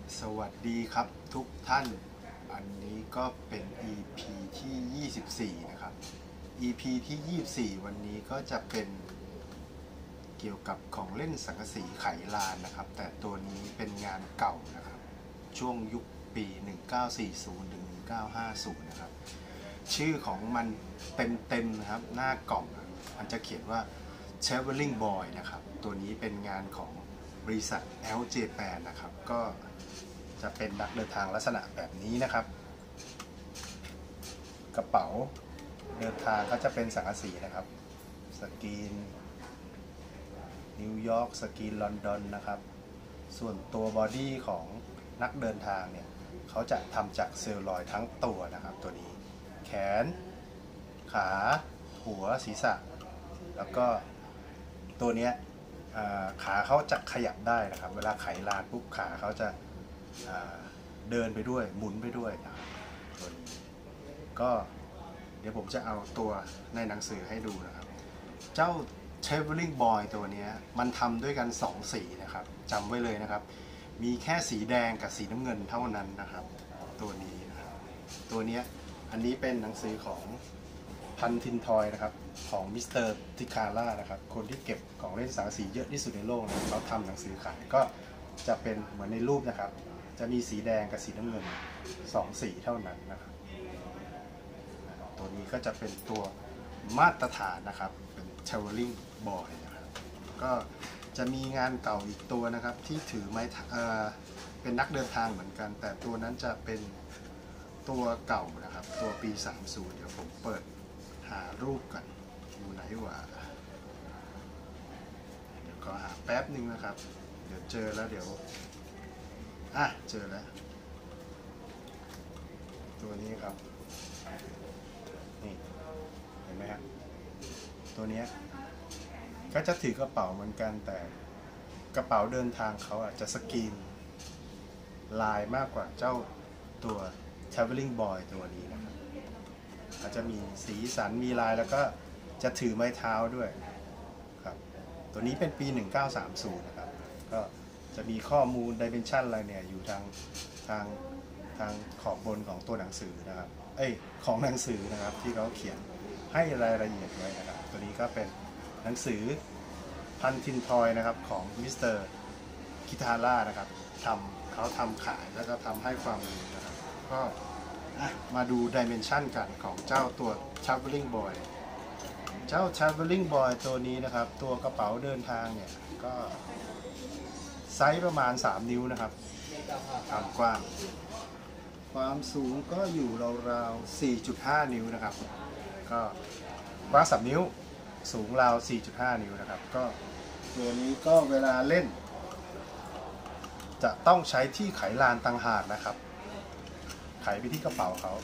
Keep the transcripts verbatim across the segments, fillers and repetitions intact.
สวัสดีครับทุกท่าน อันนี้ก็เป็น อี พี ที่ ยี่สิบสี่ นะครับ อี พี ที่ ยี่สิบสี่ วันนี้ก็จะเป็นเกี่ยวกับของเล่นสังกะสีไขลานนะครับ แต่ตัวนี้เป็นงานเก่านะครับ ช่วงยุคปี หนึ่งเก้าสี่ศูนย์ ถึง หนึ่งเก้าห้าศูนย์ นะครับ ชื่อของมันเต็มๆนะครับ หน้ากล่องมันจะเขียนว่า Traveling Boy นะครับ ตัวนี้เป็นงานของบริษัท แอล Japan นะครับ ก็จะเป็นนักเดินทางลักษณะแบบนี้นะครับ กระเป๋าเดินทางก็จะเป็นสังกะสีนะครับ สกรีนนิวยอร์กสกรีนลอนดอนนะครับ ส่วนตัวบอดี้ของนักเดินทางเนี่ยเขาจะทำจากเซลลอยด์ทั้งตัวนะครับ ตัวนี้แขนขาหัวศีรษะแล้วก็ตัวนี้ขาเขาจะขยับได้นะครับเวลาไขลานปุ๊บขาเขาจะเดินไปด้วยหมุนไปด้วยนะครับตัวนี้ก็เดี๋ยวผมจะเอาตัวในหนังสือให้ดูนะครับเจ้า Traveling Boy ตัวนี้มันทำด้วยกันสองสีนะครับจำไว้เลยนะครับมีแค่สีแดงกับสีน้ำเงินเท่านั้นนะครับตัวนี้นะครับตัวนี้อันนี้เป็นหนังสือของพันทินทอยนะครับของมิสเตอร์ทิคาร่านะครับคนที่เก็บของเล่นสังกะสีเยอะที่สุดในโลกนะเขาทำหนังสือขายก็จะเป็นเหมือนในรูปนะครับจะมีสีแดงกับสีน้ำเงินสองสีเท่านั้นนะครับตัวนี้ก็จะเป็นตัวมาตรฐานนะครับเป็น Traveling Boy นะครับก็จะมีงานเก่าอีกตัวนะครับที่ถือไม้เอ่อเป็นนักเดินทางเหมือนกันแต่ตัวนั้นจะเป็นตัวเก่านะครับตัวปีสามสิบเดี๋ยวผมเปิดหารูปกันอยู่ไหนวะเดี๋ยวขอหาแป๊บหนึ่งนะครับเดี๋ยวเจอแล้วเดี๋ยวอ่ะเจอแล้วตัวนี้ครับนี่เห็นไหมครับตัวนี้ก็จะถือกระเป๋าเหมือนกันแต่กระเป๋าเดินทางเขาอาจจะสกรีนลายมากกว่าเจ้าตัว Traveling Boy ตัวนี้นะครับอาจจะมีสีสันมีลายแล้วก็จะถือไม้เท้าด้วยครับตัวนี้เป็นปีหนึ่งเก้าสามศูนย์นะครับก็จะมีข้อมูล Dimension อะไรเนี่ยอยู่ทางทางทางขอบบนของตัวหนังสือนะครับเอ้ยของหนังสือนะครับที่เขาเขียนให้รายละเอียดไว้นะครับตัวนี้ก็เป็นหนังสือพันทินทอยนะครับของมิสเตอร์คิทาร่านะครับทำเขาทำขายแล้วก็ทำให้ความรู้นะครับก็มาดู Dimension กันของเจ้าตัว Traveling Boy เจ้า Traveling Boy ตัวนี้นะครับตัวกระเป๋าเดินทางเนี่ยก็ไซส์ประมาณสามนิ้วนะครับความกว้างความสูงก็อยู่ราวๆ สี่จุดห้า นิ้วนะครับก็กว้างสามนิ้วสูงราว สี่จุดห้า นิ้วนะครับก็ตัวนี้ก็เวลาเล่นจะต้องใช้ที่ไขลานต่างหากนะครับไขไปที่กระเป๋าเขา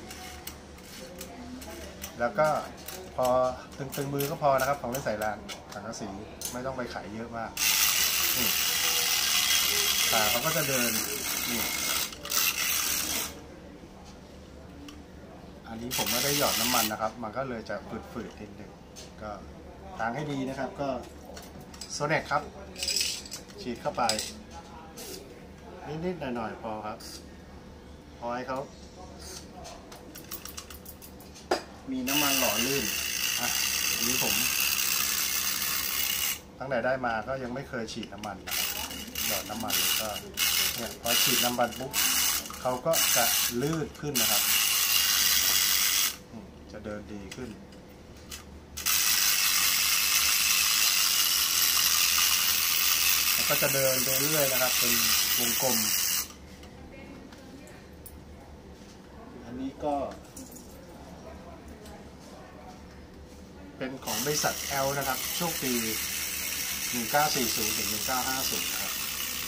แล้วก็พอตึงๆมือก็พอนะครับของเล่นใส่ลานสังกะสีไม่ต้องไปไขเยอะมากนี่ขาเขาก็จะเดินนี่อันนี้ผมไม่ได้หยอดน้ำมันนะครับมันก็เลยจะฝืดๆนิดนึงก็ทางให้ดีนะครับก็โซเน็ตครับฉีดเข้าไปนิดๆหน่อยๆพอครับพอให้เขามีน้ำมันหล่อลื่นอ่ะอันนี้ผมตั้งแต่ได้มาก็ยังไม่เคยฉีดน้ำมันนะครับหยอดน้ำมันเลยก็เนี่ยพอฉีดน้ำมันปุ๊บเขาก็จะลื่นขึ้นนะครับจะเดินดีขึ้นแล้วก็จะเดินไปเรื่อยนะครับเป็นวงกลมอันนี้ก็เป็นของบริษัท แอล นะครับช่วงปีหนึ่งเก้าสี่ศูนย์ ถึง หนึ่งเก้าห้าศูนย์นะครับ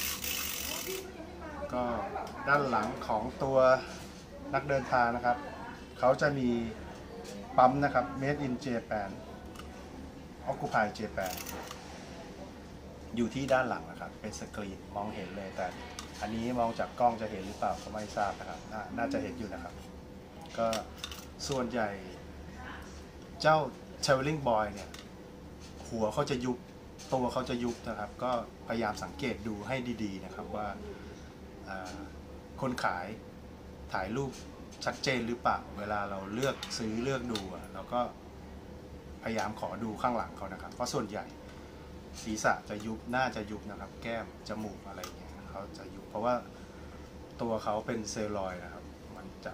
ก็ด้านหลังของตัวนักเดินทางนะครับเขาจะมีปั๊มนะครับ Made in Japan Occupy Japan อยู่ที่ด้านหลังนะครับเป็นสกรีนมองเห็นเลยแต่อันนี้มองจากกล้องจะเห็นหรือเปล่าก็ไม่ทราบนะครับ น, น่าจะเห็นอยู่นะครับก็ส่วนใหญ่เจ้า Traveling Boy เนี่ยหัวเขาจะยุบตัวเขาจะยุบนะครับก็พยายามสังเกตดูให้ดีๆนะครับว่าคนขายถ่ายรูปชัดเจนหรือเปล่าเวลาเราเลือกซื้อเลือกดูเราก็พยายามขอดูข้างหลังเขานะครับเพราะส่วนใหญ่ศีรษะจะยุบหน้าจะยุบนะครับแก้มจมูกอะไรเงี้ยเขาจะยุบเพราะว่าตัวเขาเป็นเซลลอยด์นะครับมันจะ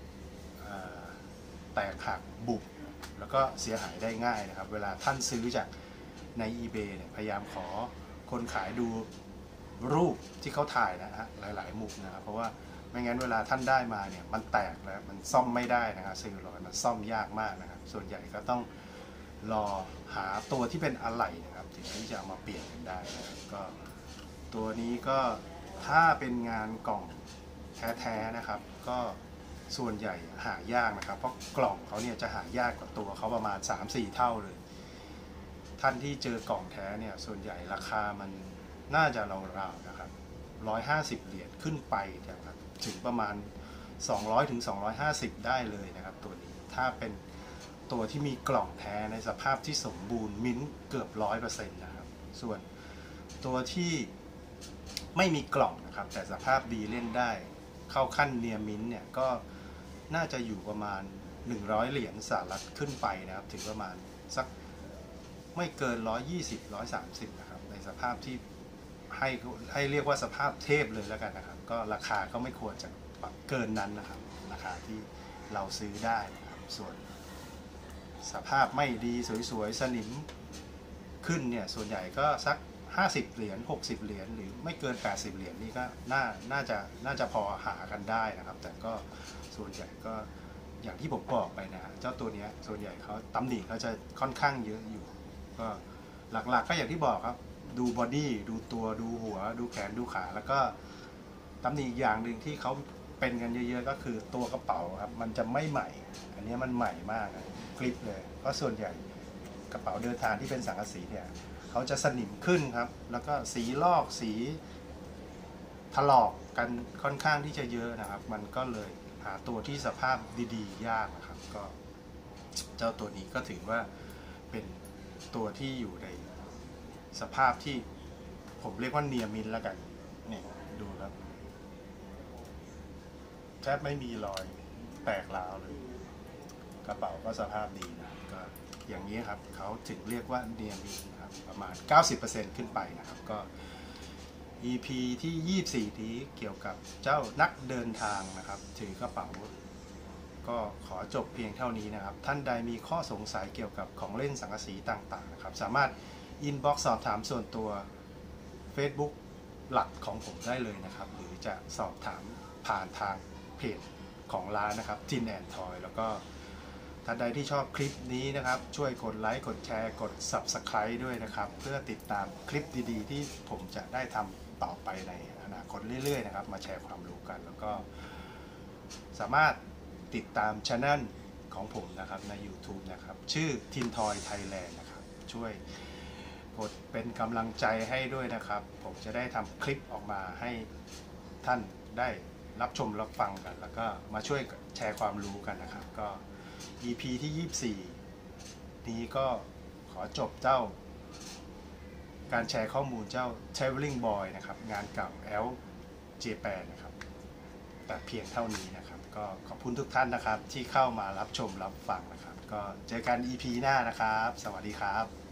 แตกหักบุบแล้วก็เสียหายได้ง่ายนะครับเวลาท่านซื้อจากใน eBay เนี่ยพยายามขอคนขายดูรูปที่เขาถ่ายนะฮะหลายๆมุมนะครับเพราะว่าไม่งั้นเวลาท่านได้มาเนี่ยมันแตกแล้วมันซ่อมไม่ได้นะครับเซลลูลอยด์มันซ่อมยากมากนะครับส่วนใหญ่ก็ต้องรอหาตัวที่เป็นอะไหล่นะครับถึงที่จะเอามาเปลี่ยนกันได้นะครับก็ตัวนี้ก็ถ้าเป็นงานกล่องแท้ๆนะครับก็ส่วนใหญ่หายากนะครับเพราะกล่องเขาเนี่ยจะหายากกว่าตัวเขาประมาณ สามถึงสี่ เท่าเลยท่านที่เจอกล่องแท้เนี่ยส่วนใหญ่ราคามันน่าจะราวๆนะครับหนึ่งร้อยห้าสิบเหรียญขึ้นไปนะครับถึงประมาณสองร้อยถึงสองร้อยห้าสิบได้เลยนะครับตัวนี้ถ้าเป็นตัวที่มีกล่องแท้ในสภาพที่สมบูรณ์มิ้นเกือบ ร้อยเปอร์เซ็นต์ นะครับส่วนตัวที่ไม่มีกล่องนะครับแต่สภาพดีเล่นได้เข้าขั้นเนียมิ้นเนี่ยก็น่าจะอยู่ประมาณหนึ่งร้อยเหรียญสหรัฐขึ้นไปนะครับถึงประมาณสักไม่เกินหนึ่งร้อยยี่สิบ หนึ่งร้อยสามสิบนะครับในสภาพที่ให้ให้เรียกว่าสภาพเทพเลยแล้วกันนะครับก็ราคาก็ไม่ควรจะเกินนั้นนะครับราคาที่เราซื้อได้นะครับส่วนสภาพไม่ดีสวยๆสนิมขึ้นเนี่ยส่วนใหญ่ก็สักห้าสิบเหรียญหกสิบเหรียญหรือไม่เกินแปดสิบเหรียญนี่ก็น่าน่าจะน่าจะพอหากันได้นะครับแต่ก็ส่วนใหญ่ก็อย่างที่ผมบอกไปนะเจ้าตัวนี้ส่วนใหญ่เขาตำหนิเขาจะค่อนข้างเยอะอยู่ก็หลักๆก็อย่างที่บอกครับดูบอดี้ดูตัวดูหัวดูแขนดูขาแล้วก็ตำหนิอย่างหนึ่งที่เขาเป็นกันเยอะๆก็คือตัวกระเป๋าครับมันจะไม่ใหม่อันนี้มันใหม่มากคลิปเลยเพราะส่วนใหญ่กระเป๋าเดินทางที่เป็นสังกะสีเนี่ยเขาจะสนิมขึ้นครับแล้วก็สีลอกสีถลอกกันค่อนข้างที่จะเยอะนะครับมันก็เลยหาตัวที่สภาพดีๆยากนะครับก็เจ้าตัวนี้ก็ถือว่าเป็นตัวที่อยู่ในสภาพที่ผมเรียกว่าเนียมินแล้วกันนี่ดูครับแทบไม่มีรอยแตกร้าวเลยกระเป๋าก็สภาพดีนะก็อย่างนี้ครับเขาถึงเรียกว่าเนียมินครับประมาณ เก้าสิบเปอร์เซ็นต์ ขึ้นไปนะครับก็ อี พี ที่ ยี่สิบสี่ นี้เกี่ยวกับเจ้านักเดินทางนะครับถือกระเป๋าก็ขอจบเพียงเท่านี้นะครับท่านใดมีข้อสงสัยเกี่ยวกับของเล่นสังกะสีต่างๆนะครับสามารถอินบ็อกซ์สอบถามส่วนตัว Facebook หลักของผมได้เลยนะครับหรือจะสอบถามผ่านทางเพจของร้านนะครับ Tin and Toy แล้วก็ท่านใดที่ชอบคลิปนี้นะครับช่วยกดไลค์กดแชร์กด ซับสไครบ์ ด้วยนะครับเพื่อติดตามคลิปดีๆที่ผมจะได้ทำต่อไปในอนาคตเรื่อยๆนะครับมาแชร์ความรู้กันแล้วก็สามารถติดตามช่องของผมนะครับใน YouTube นะครับชื่อ Tin Toy Thailand นะครับช่วยกดเป็นกำลังใจให้ด้วยนะครับผมจะได้ทำคลิปออกมาให้ท่านได้รับชมรับฟังกันแล้วก็มาช่วยแชร์ความรู้กันนะครับก็ อี พี ที่ ยี่สิบสี่ นี้ก็ขอจบเจ้าการแชร์ข้อมูลเจ้า Traveling Boy นะครับงานเก่า แอล เจแปน นะครับแต่เพียงเท่านี้นะครับก็ขอบคุณทุกท่านนะครับที่เข้ามารับชมรับฟังนะครับก็เจอกัน อี พี หน้านะครับสวัสดีครับ